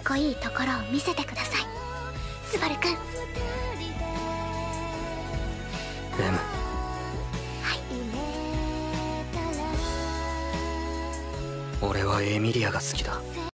こいいところを見せてください、スバルくん。 レム。 はい。 俺はエミリアが好きだ。